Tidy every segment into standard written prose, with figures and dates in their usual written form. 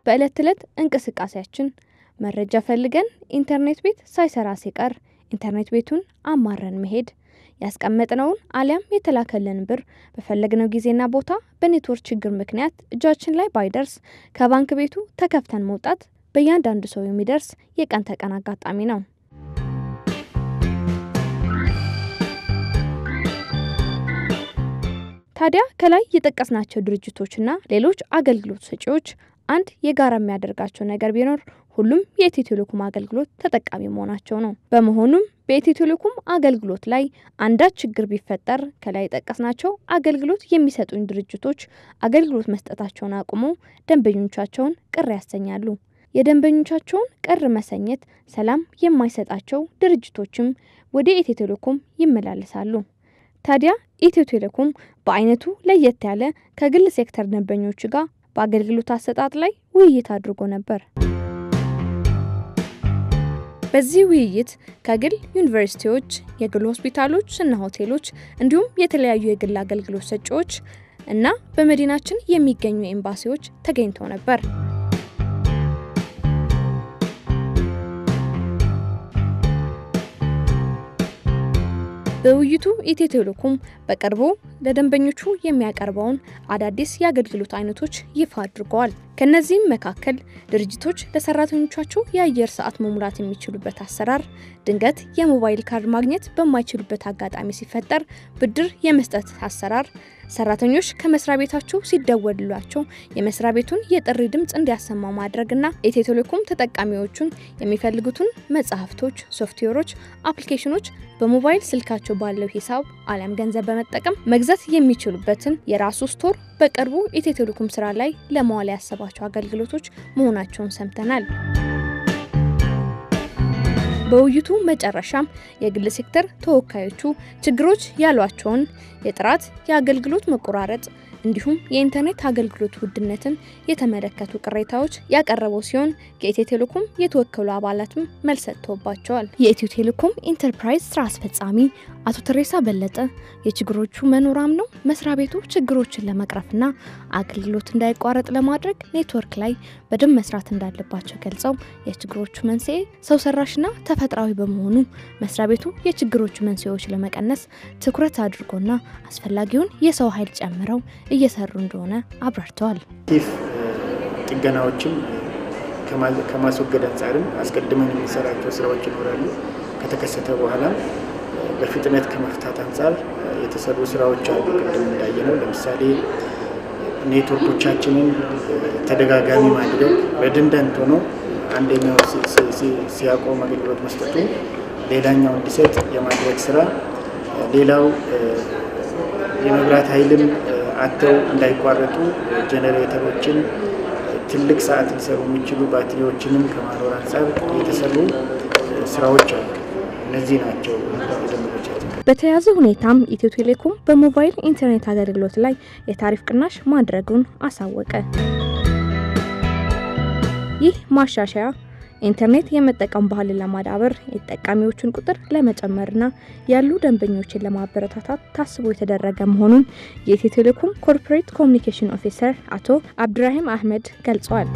በእለት ተዕለት እንቅስቃሴያችን መረጃ ፈልገን ኢንተርኔት ቤት ሳይሰራ ሲቀር ኢንተርኔት ቤቱን አማረን መሄድ ያስቀመጥነውን አሊያም የተላከልን ብር በፈለግነው ጊዜና ቦታ በኔትወርክ ችግር ምክንያት እጃችን ላይ ባይደርስ ከባንክ ቤቱ ተከፍተን መውጣት በእያንዳንዱ ሰው የሚደርስ የቀን ተቀን አጋጣሚ ነው። ታዲያ ከላይ የጠቀስናቸው ድርጅቶችና ሌሎች አገልግሎት ሰጪዎች አንድ የጋራ የሚያደርጋቸው ነገር ቢኖር ሁሉም የኢትዮ ቴሌኮም አገልግሎት ተጠቃሚ መሆናቸው ነው። በመሆኑም በኢትዮ ቴሌኮም አገልግሎት ላይ አንዳች ችግር ቢፈጠር ከላይ የጠቀስናቸው አገልግሎት የሚሰጡን ድርጅቶች አገልግሎት መስጠታቸውን አቁመው ደንበኞቻቸውን ቅር ያሰኛሉ። የደንበኞቻቸውን ቅር መሰኘት ሰላም የማይሰጣቸው ድርጅቶችም ወደ ኢትዮ ቴሌኮም ይመላለሳሉ። ታዲያ ኢትዮ ቴሌኮም በአይነቱ ለየት ያለ ከግል ሴክተር ደንበኞች ጋር በአገልግሎት አሰጣጥ ላይ ውይይት አድርጎ ነበር። በዚህ ውይይት ከግል ዩኒቨርሲቲዎች፣ የግል ሆስፒታሎች እና ሆቴሎች እንዲሁም የተለያዩ የግል አገልግሎት ሰጪዎች እና በመዲናችን የሚገኙ ኤምባሲዎች ተገኝተው ነበር። በውይይቱ ኢትዮ ቴሌኮም በቅርቡ ለደንበኞቹ የሚያቀርበውን አዳዲስ የአገልግሎት አይነቶች ይፋ አድርገዋል። ከነዚህም መካከል ድርጅቶች ለሰራተኞቻቸው የአየር ሰዓት መሙላት የሚችሉበት አሰራር፣ ድንገት የሞባይል ካርድ ማግኘት በማይችሉበት አጋጣሚ ሲፈጠር ብድር የመስጠት አሰራር፣ ሰራተኞች ከመስሪያ ቤታቸው ሲደወልላቸው የመስሪያ ቤቱን የጥሪ ድምጽ እንዲያሰማ ማድረግና ኢትዮ ቴሌኮም ተጠቃሚዎቹን የሚፈልጉትን መጻሕፍቶች፣ ሶፍትዌሮች፣ አፕሊኬሽኖች በሞባይል ስልካቸው ባለው ሂሳብ አለም ገንዘብ በመጠቀም መግዛት የሚችሉበትን የራሱ ስቶር በቅርቡ ኢትዮ ቴሌኮም ስራ ላይ ለማዋል ያሰባቸው አገልግሎቶች መሆናቸውን ሰምተናል። በውይይቱ መጨረሻም የግል ሴክተር ተወካዮቹ ችግሮች ያሏቸውን የጥራት የአገልግሎት መቆራረጥ እንዲሁም የኢንተርኔት አገልግሎት ውድነትን የተመለከቱ ቅሬታዎች ያቀረበው ሲሆን ከኢትዮ ቴሌኮም የተወከሉ አባላትም መልስ ሰጥተውባቸዋል። የኢትዮ ቴሌኮም ኢንተርፕራይዝ ስራ አስፈጻሚ አቶ ተሬሳ በለጠ የችግሮቹ መኖራም ነው መስሪያ ቤቱ ችግሮችን ለመቅረፍና አገልግሎት እንዳይቋረጥ ለማድረግ ኔትወርክ ላይ በደንብ መስራት እንዳለባቸው ገልጸው የችግሮቹ መንስኤ ሰው ሰራሽና ተፈጥሯዊ በመሆኑ መስሪያ ቤቱ የችግሮቹ መንስኤዎች ለመቀነስ ትኩረት አድርጎና አስፈላጊውን የሰው ኃይል ጨምረው እየሰሩ እንደሆነ አብራርተዋል። ጥገናዎችን ከማስወገድ አንፃርም አስቀድመን የሚሰራቸው ስራዎች ይኖራሉ። ከተከሰተ በኋላ በፍጥነት ከመፍታት አንፃር የተሰሩ ስራዎች አሉ። ቅድም እንዳየነው ለምሳሌ ኔትወርኮቻችንን ተደጋጋሚ ማድረግ በደንደንት ሆኖ አንደኛው ሲያቆም አገልግሎት መስጠቱ ሌላኛው እንዲሰጥ የማድረግ ስራ፣ ሌላው የመብራት ኃይልም አጥተው እንዳይቋረጡ ጄኔሬተሮችን ትልቅ ሰዓት ሊሰሩ የሚችሉ ባትሪዎችንም ከማኖር አንፃር የተሰሩ ስራዎች አሉ። እነዚህ ናቸው ደንበኞቻችን። በተያያዘ ሁኔታም ኢትዮ ቴሌኮም በሞባይል ኢንተርኔት አገልግሎት ላይ የታሪፍ ቅናሽ ማድረጉን አሳወቀ። ይህ ማሻሻያ ኢንተርኔት የመጠቀም ባህልን ለማዳበር የተጠቃሚዎችን ቁጥር ለመጨመርና ያሉ ደንበኞችን ለማበረታታት ታስቦ የተደረገ መሆኑን የኢትዮ ቴሌኮም ኮርፖሬት ኮሙኒኬሽን ኦፊሰር አቶ አብዱራሂም አህመድ ገልጸዋል።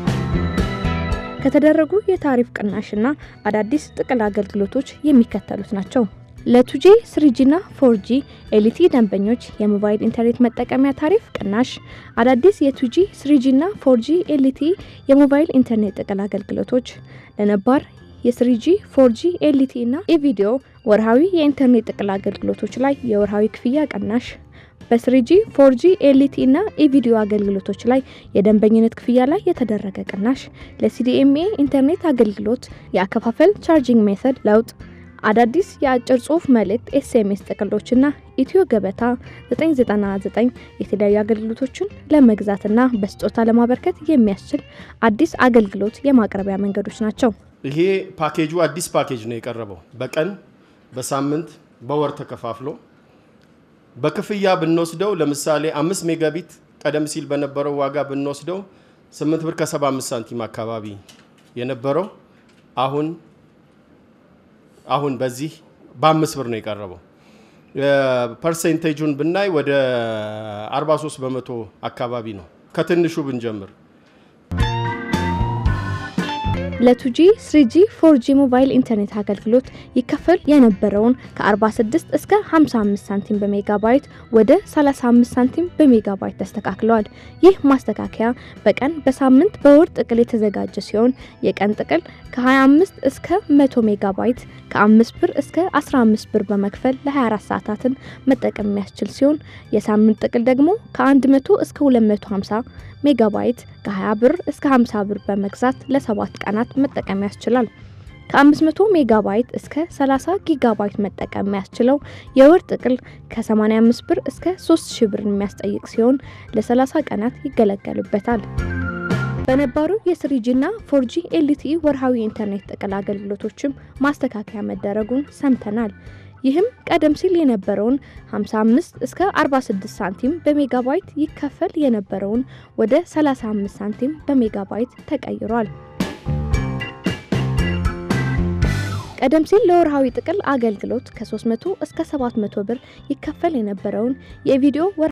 ከተደረጉ የታሪፍ ቅናሽና አዳዲስ ጥቅል አገልግሎቶች የሚከተሉት ናቸው። ለ2G 3G እና 4G ኤልቲ ደንበኞች የሞባይል ኢንተርኔት መጠቀሚያ ታሪፍ ቅናሽ፣ አዳዲስ የ2G 3G እና 4G ኤልቲ የሞባይል ኢንተርኔት ጥቅል አገልግሎቶች፣ ለነባር የ3G 4G ኤልቲ እና የቪዲዮ ወርሃዊ የኢንተርኔት ጥቅል አገልግሎቶች ላይ የወርሃዊ ክፍያ ቅናሽ፣ በ3G 4G ኤልቲ እና የቪዲዮ አገልግሎቶች ላይ የደንበኝነት ክፍያ ላይ የተደረገ ቅናሽ፣ ለCDMA ኢንተርኔት አገልግሎት የአከፋፈል ቻርጂንግ ሜተድ ለውጥ፣ አዳዲስ የአጭር ጽሁፍ መልእክት SMS ጥቅሎችና ኢትዮ ገበታ 999 የተለያዩ አገልግሎቶችን ለመግዛትና በስጦታ ለማበርከት የሚያስችል አዲስ አገልግሎት የማቅረቢያ መንገዶች ናቸው። ይሄ ፓኬጁ አዲስ ፓኬጅ ነው የቀረበው። በቀን በሳምንት በወር ተከፋፍሎ በክፍያ ብንወስደው ለምሳሌ 5 ሜጋቢት ቀደም ሲል በነበረው ዋጋ ብንወስደው 8 ብር ከ75 ሳንቲም አካባቢ የነበረው አሁን በዚህ በ5 ብር ነው የቀረበው። ፐርሰንቴጁን ብናይ ወደ 43% አካባቢ ነው። ከትንሹ ብንጀምር ለ2G 3G 4G ሞባይል ኢንተርኔት አገልግሎት ይከፈል የነበረውን ከ46 እስከ 55 ሳንቲም በሜጋባይት ወደ 35 ሳንቲም በሜጋባይት ተስተካክሏል። ይህ ማስተካከያ በቀን በሳምንት በወር ጥቅል የተዘጋጀ ሲሆን የቀን ጥቅል ከ25 እስከ 100 ሜጋባይት ከ5 ብር እስከ 15 ብር በመክፈል ለ24 ሰዓታትን መጠቀም የሚያስችል ሲሆን የሳምንት ጥቅል ደግሞ ከ100 እስከ 250 ሜጋባይት ከ20 ብር እስከ 50 ብር በመግዛት ለ7 ቀናት መጠቀም ያስችላል። ከ500 ሜጋባይት እስከ 30 ጊጋባይት መጠቀም ያስችለው የወር ጥቅል ከ85 ብር እስከ 3000 ብር የሚያስጠይቅ ሲሆን ለ30 ቀናት ይገለገሉበታል። በነባሩ የ3G እና 4G LTE ወርሃዊ ኢንተርኔት ጥቅል አገልግሎቶችም ማስተካከያ መደረጉን ሰምተናል። ይህም ቀደም ሲል የነበረውን 55 እስከ 46 ሳንቲም በሜጋባይት ይከፈል የነበረውን ወደ 35 ሳንቲም በሜጋባይት ተቀይሯል። ቀደም ሲል ለወርሃዊ ጥቅል አገልግሎት ከ300 እስከ 700 ብር ይከፈል የነበረውን የቪዲዮ